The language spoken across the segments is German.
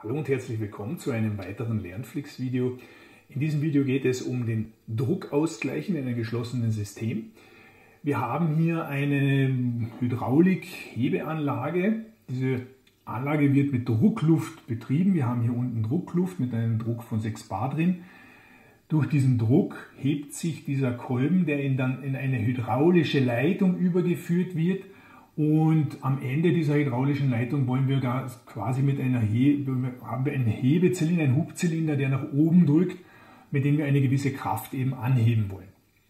Hallo und herzlich willkommen zu einem weiteren Lernflix-Video. In diesem Video geht es um den Druckausgleich in einem geschlossenen System. Wir haben hier eine Hydraulik-Hebeanlage. Diese Anlage wird mit Druckluft betrieben. Wir haben hier unten Druckluft mit einem Druck von 6 bar drin. Durch diesen Druck hebt sich dieser Kolben, der dann in eine hydraulische Leitung übergeführt wird. Und am Ende dieser hydraulischen Leitung wollen wir quasi mit einer haben wir einen Hebezylinder, einen Hubzylinder, der nach oben drückt, mit dem wir eine gewisse Kraft eben anheben wollen.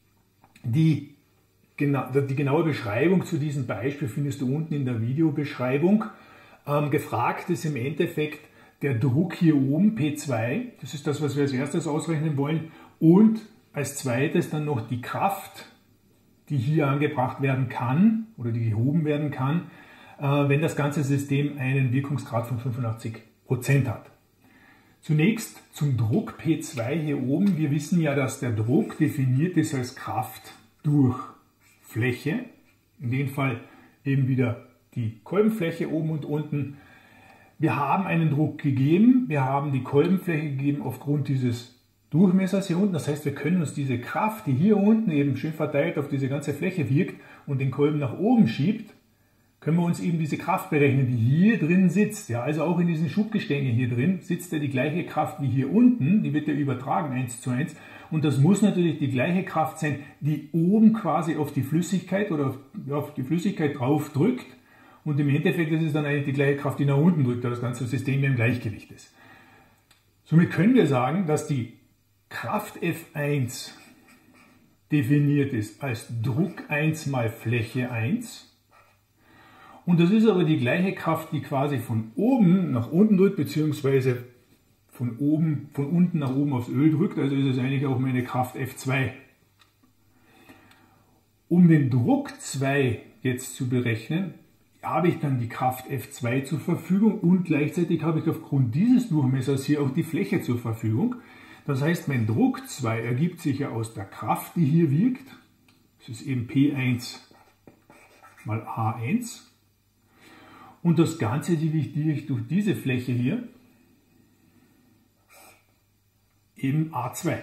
Die genaue Beschreibung zu diesem Beispiel findest du unten in der Videobeschreibung. Gefragt ist im Endeffekt der Druck hier oben, P2, das ist das, was wir als erstes ausrechnen wollen, und als zweites dann noch die Kraft, die hier angebracht werden kann oder die gehoben werden kann, wenn das ganze System einen Wirkungsgrad von 85% hat. Zunächst zum Druck P2 hier oben. Wir wissen ja, dass der Druck definiert ist als Kraft durch Fläche, in dem Fall eben wieder die Kolbenfläche oben und unten. Wir haben einen Druck gegeben, wir haben die Kolbenfläche gegeben aufgrund dieses Durchmessers hier unten. Das heißt, wir können uns diese Kraft, die hier unten eben schön verteilt auf diese ganze Fläche wirkt und den Kolben nach oben schiebt, können wir uns eben diese Kraft berechnen, die hier drin sitzt. Ja, also auch in diesen Schubgestängen hier drin sitzt ja die gleiche Kraft wie hier unten. Die wird ja übertragen 1:1. Und das muss natürlich die gleiche Kraft sein, die oben quasi auf die Flüssigkeit oder auf die Flüssigkeit drauf drückt. Und im Endeffekt ist es dann eigentlich die gleiche Kraft, die nach unten drückt, da das ganze System ja im Gleichgewicht ist. Somit können wir sagen, dass die Kraft F1 definiert ist als Druck 1 mal Fläche 1. Und das ist aber die gleiche Kraft, die quasi von oben nach unten drückt, beziehungsweise von unten nach oben aufs Öl drückt. Also ist es eigentlich auch meine Kraft F2. Um den Druck 2 jetzt zu berechnen, habe ich dann die Kraft F2 zur Verfügung und gleichzeitig habe ich aufgrund dieses Durchmessers hier auch die Fläche zur Verfügung. Das heißt, mein Druck 2 ergibt sich ja aus der Kraft, die hier wirkt. Das ist eben P1 mal A1. Und das Ganze dividiere ich durch diese Fläche hier, eben A2.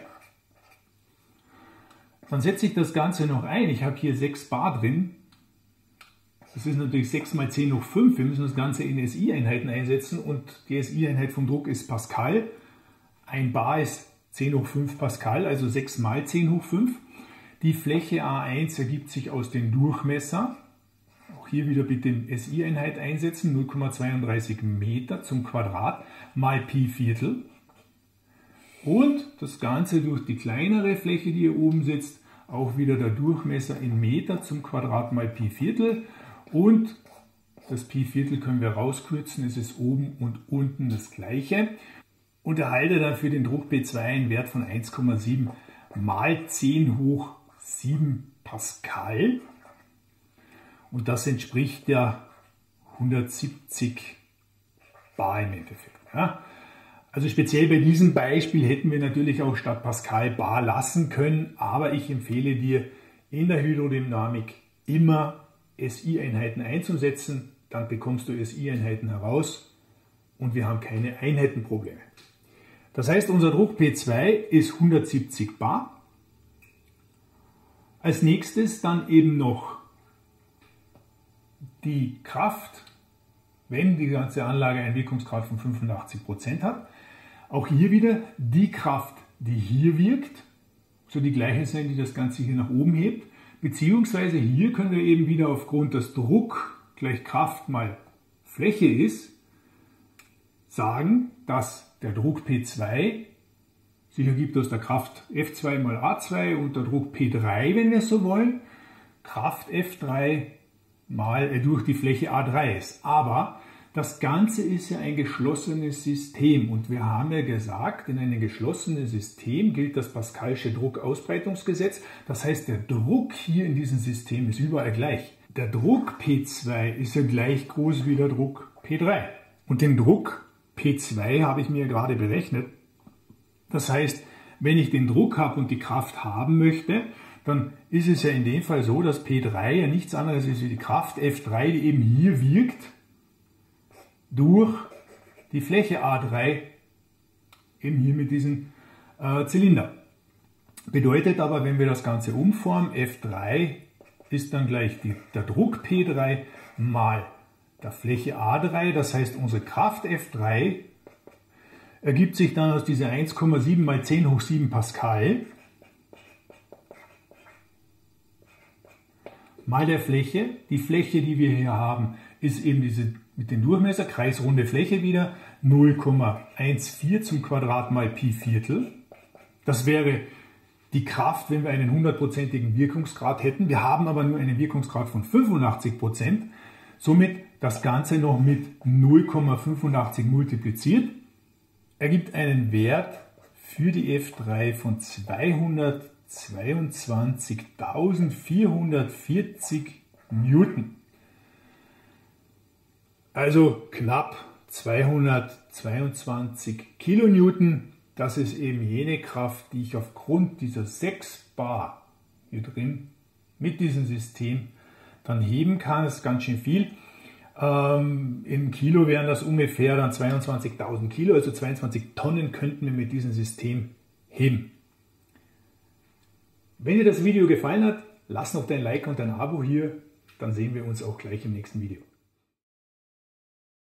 Dann setze ich das Ganze noch ein. Ich habe hier 6 bar drin. Das ist natürlich 6 mal 10 hoch 5. Wir müssen das Ganze in SI-Einheiten einsetzen und die SI-Einheit vom Druck ist Pascal. Ein bar ist 10 hoch 5 Pascal, also 6 mal 10 hoch 5. Die Fläche A1 ergibt sich aus dem Durchmesser. Auch hier wieder bitte SI-Einheit einsetzen, 0,32 Meter zum Quadrat mal Pi Viertel. Und das Ganze durch die kleinere Fläche, die hier oben sitzt, auch wieder der Durchmesser in Meter zum Quadrat mal Pi Viertel. Und das Pi Viertel können wir rauskürzen, es ist oben und unten das gleiche. Und erhalte dann für den Druck P2 einen Wert von 1,7 mal 10 hoch 7 Pascal. Und das entspricht ja 170 bar im Endeffekt. Ja. Also speziell bei diesem Beispiel hätten wir natürlich auch statt Pascal bar lassen können, aber ich empfehle dir in der Hydrodynamik immer SI-Einheiten einzusetzen, dann bekommst du SI-Einheiten heraus und wir haben keine Einheitenprobleme. Das heißt, unser Druck P2 ist 170 bar. Als nächstes dann eben noch die Kraft, wenn die ganze Anlage einen Wirkungsgrad von 85% hat. Auch hier wieder die Kraft, die hier wirkt, so die gleiche sein, die das Ganze hier nach oben hebt. Beziehungsweise hier können wir eben wieder aufgrund, dass Druck gleich Kraft mal Fläche ist, sagen, dass der Druck P2 sich ergibt aus der Kraft F2 mal A2 und der Druck P3, wenn wir es so wollen, Kraft F3 mal durch die Fläche A3 ist. Aber das Ganze ist ja ein geschlossenes System und wir haben ja gesagt, in einem geschlossenen System gilt das Pascalsche Druckausbreitungsgesetz. Das heißt, der Druck hier in diesem System ist überall gleich. Der Druck P2 ist ja gleich groß wie der Druck P3. Und den Druck P2 habe ich mir gerade berechnet. Das heißt, wenn ich den Druck habe und die Kraft haben möchte, dann ist es ja in dem Fall so, dass P3 ja nichts anderes ist wie die Kraft F3, die eben hier wirkt, durch die Fläche A3 eben hier mit diesem Zylinder. Bedeutet aber, wenn wir das Ganze umformen, F3 ist dann gleich der Druck P3 mal der Fläche A3, das heißt unsere Kraft F3 ergibt sich dann aus dieser 1,7 mal 10 hoch 7 Pascal mal der Fläche. Die Fläche, die wir hier haben, ist eben diese mit dem Durchmesser, kreisrunde Fläche wieder, 0,14 zum Quadrat mal Pi Viertel. Das wäre die Kraft, wenn wir einen 100%igen Wirkungsgrad hätten. Wir haben aber nur einen Wirkungsgrad von 85%. Somit das Ganze noch mit 0,85 multipliziert, ergibt einen Wert für die F3 von 222.440 Newton. Also knapp 222 Kilonewton. Das ist eben jene Kraft, die ich aufgrund dieser 6 Bar hier drin mit diesem System dann heben kann. Das ist ganz schön viel. Im Kilo wären das ungefähr dann 22.000 Kilo, also 22 Tonnen könnten wir mit diesem System heben. Wenn dir das Video gefallen hat, lass noch dein Like und dein Abo hier, dann sehen wir uns auch gleich im nächsten Video.